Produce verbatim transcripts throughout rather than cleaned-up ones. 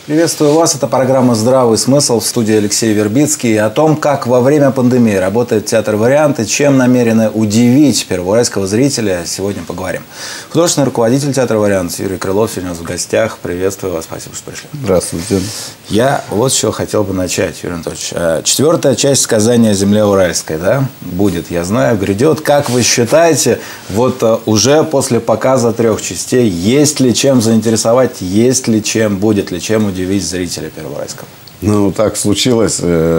Приветствую вас. Это программа «Здравый смысл», в студии Алексей Вербицкий. О том, как во время пандемии работает театр «Вариант» и чем намерены удивить первоуральского зрителя, сегодня поговорим. Художественный руководитель театра «Вариант» Юрий Крылов сегодня у нас в гостях. Приветствую вас. Спасибо, что пришли. Здравствуйте. Я вот с чего хотел бы начать, Юрий Анатольевич. Четвертая часть сказания о земле уральской, да, будет, я знаю, грядет. Как вы считаете, вот уже после показа трех частей, есть ли чем заинтересовать, есть ли чем, будет ли чем удивить зрителя Первоуральского? Ну, так случилось,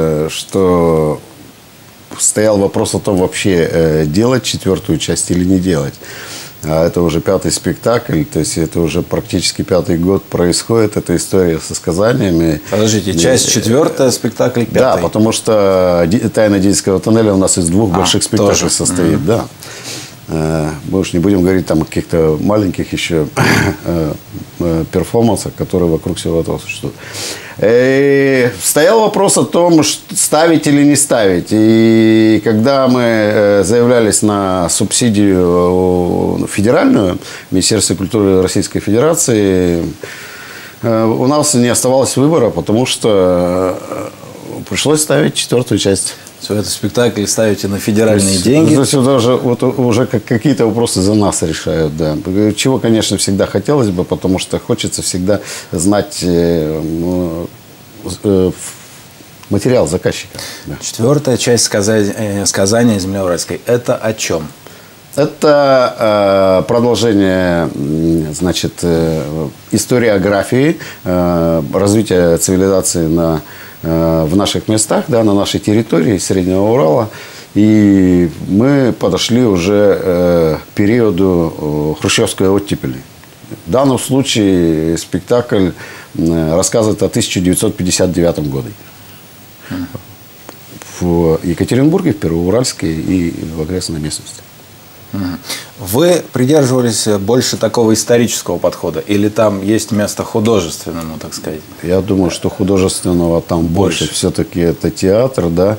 что стоял вопрос о том, вообще делать четвертую часть или не делать. А это уже пятый спектакль, то есть это уже практически пятый год происходит эта история со сказаниями. Подождите, часть четвертая, спектакль пятый. Да, потому что «Тайна Динского тоннеля» у нас из двух а, больших спектаклей тоже состоит, mm-hmm. да. Мы уж не будем говорить там о каких-то маленьких еще перформансах, которые вокруг всего этого существуют. И стоял вопрос о том, ставить или не ставить. И когда мы заявлялись на субсидию федеральную Министерства культуры Российской Федерации, у нас не оставалось выбора, потому что пришлось ставить четвертую часть. Все это спектакль ставите на федеральные есть, деньги. То есть уже, вот, уже какие-то вопросы за нас решают, да. Чего, конечно, всегда хотелось бы, потому что хочется всегда знать э, э, материал заказчика. Да. Четвертая часть сказания, сказания «Земля уральской» – это о чем? Это э, продолжение, значит, э, историографии, э, развития цивилизации на в наших местах, да, на нашей территории Среднего Урала. И мы подошли уже э, к периоду э, хрущевской оттепели. В данном случае спектакль э, рассказывает о тысяча девятьсот пятьдесят девятом году. Mm. В Екатеринбурге, в Первоуральске и в окрестной местности. Вы придерживались больше такого исторического подхода? Или там есть место художественному, так сказать? Я думаю, что художественного там больше. больше. Все-таки это театр, да.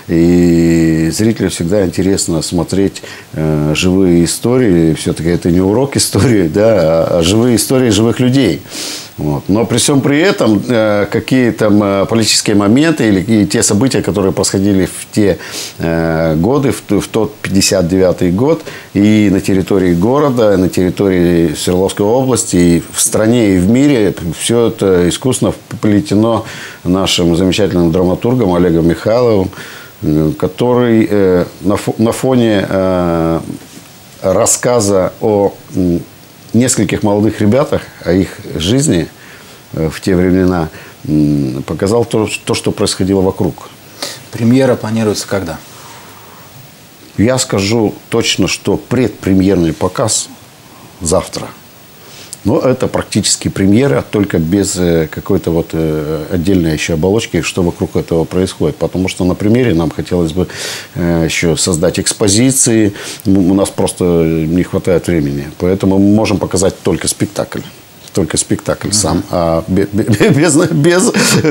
И зрителю всегда интересно смотреть э, живые истории. Все-таки это не урок истории, да, а живые истории живых людей. Вот. Но при всем при этом э, какие там политические моменты или те события, которые происходили в те э, годы, в, в тот пятьдесят девятый год, и на территории города, и на территории Свердловской области, и в стране, и в мире, все это искусно вплетено нашим замечательным драматургом Олегом Михайловым, который э, на, фо, на фоне э, рассказа о нескольких молодых ребятах, о их жизни в те времена, показал то, то, что происходило вокруг. Премьера планируется когда? Я скажу точно, что предпремьерный показ завтра. Но это практически премьера, только без какой-то вот отдельной еще оболочки, что вокруг этого происходит. Потому что на премьере нам хотелось бы еще создать экспозиции. У нас просто не хватает времени. Поэтому мы можем показать только спектакль. Только спектакль сам, а без, без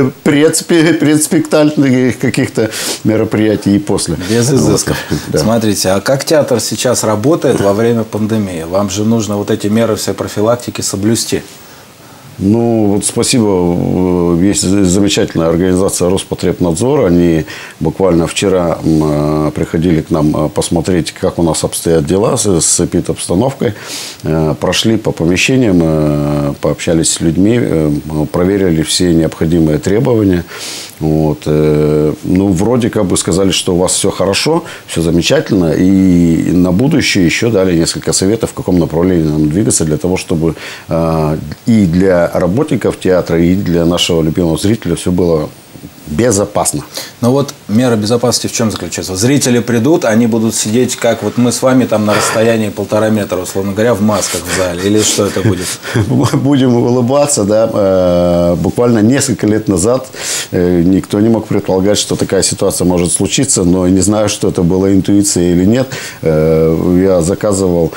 предспектакльных каких-то мероприятий и после. Без изысков. Да. Смотрите, а как театр сейчас работает во время пандемии? Вам же нужно вот эти меры всей профилактики соблюсти. Ну, вот спасибо. Есть замечательная организация Роспотребнадзор. Они буквально вчера приходили к нам посмотреть, как у нас обстоят дела с эпидобстановкой. Прошли по помещениям, пообщались с людьми, проверили все необходимые требования. Вот. Ну, вроде как бы сказали, что у вас все хорошо, все замечательно. И на будущее еще дали несколько советов, в каком направлении нам двигаться, для того, чтобы и для работников театра, и для нашего любимого зрителя все было безопасно. Но вот мера безопасности в чем заключается? Зрители придут, они будут сидеть, как вот мы с вами там на расстоянии полтора метра, условно говоря, в масках в зале. Или что это будет? Будем улыбаться, да. Буквально несколько лет назад никто не мог предполагать, что такая ситуация может случиться. Но не знаю, что это была интуиция или нет. Я заказывал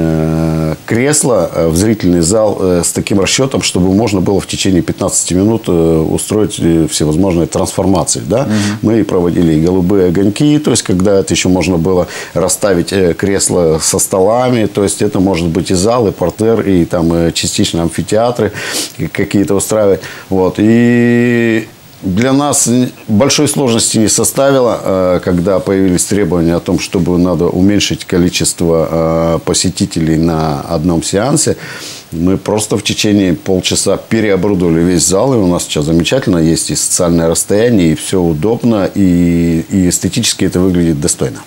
кресло в зрительный зал с таким расчетом, чтобы можно было в течение пятнадцати минут устроить всевозможные трансляции. трансформации. Да? Угу. Мы проводили и голубые огоньки, то есть когда это еще можно было расставить кресла со столами, то есть это может быть и зал, и портер, и там частично амфитеатры какие-то устраивать. Вот. И для нас большой сложности не составило, когда появились требования о том, чтобы надо уменьшить количество посетителей на одном сеансе. Мы просто в течение полчаса переоборудовали весь зал, и у нас сейчас замечательно есть и социальное расстояние, и все удобно, и, и эстетически это выглядит достойно.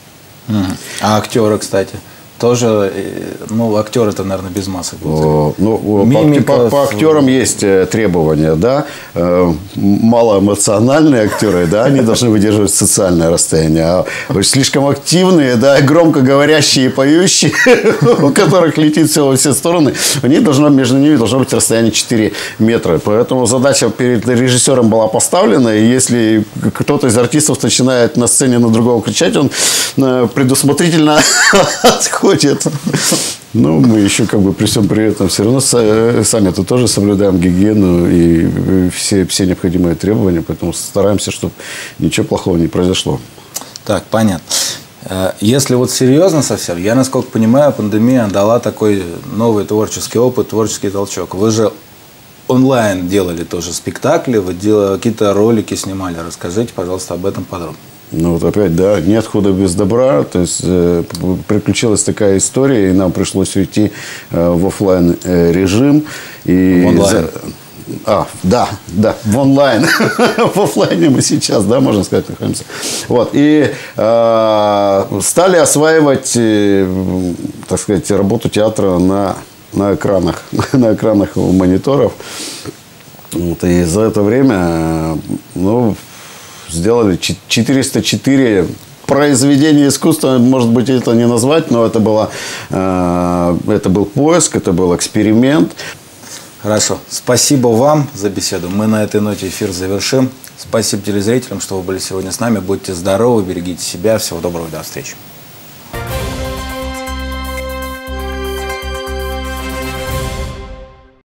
А актеры, кстати? Тоже, ну, актеры это, наверное, без масок будут. Ну, Мимиков... по, по, по актерам есть требования, да. Малоэмоциональные актеры, да, они должны выдерживать социальное расстояние. А слишком активные, да, громко говорящие и поющие, у которых летит все во все стороны, у них должно, между ними должно быть расстояние четыре метра. Поэтому задача перед режиссером была поставлена, и если кто-то из артистов начинает на сцене на другого кричать, он предусмотрительно отходит. Ну, мы еще как бы при всем при этом все равно сами-то тоже соблюдаем гигиену и все, все необходимые требования, поэтому стараемся, чтобы ничего плохого не произошло. Так, понятно. Если вот серьезно совсем, я, насколько понимаю, пандемия дала такой новый творческий опыт, творческий толчок. Вы же онлайн делали тоже спектакли, вы делали, какие-то ролики снимали. Расскажите, пожалуйста, об этом подробно. Ну, вот опять, да, нет худа без добра. То есть, э, приключилась такая история, и нам пришлось уйти э, в офлайн э, режим. И в онлайн. За... А, да, да, в онлайн. В офлайне мы сейчас, да, можно сказать, находимся. Вот, и э, стали осваивать, э, так сказать, работу театра на, на экранах, на экранах мониторов. Вот, и за это время, ну, сделали четыреста четыре произведения искусства. Может быть, это не назвать, но это, было, э, это был поиск, это был эксперимент. Хорошо. Спасибо вам за беседу. Мы на этой ноте эфир завершим. Спасибо телезрителям, что вы были сегодня с нами. Будьте здоровы, берегите себя. Всего доброго, до встречи.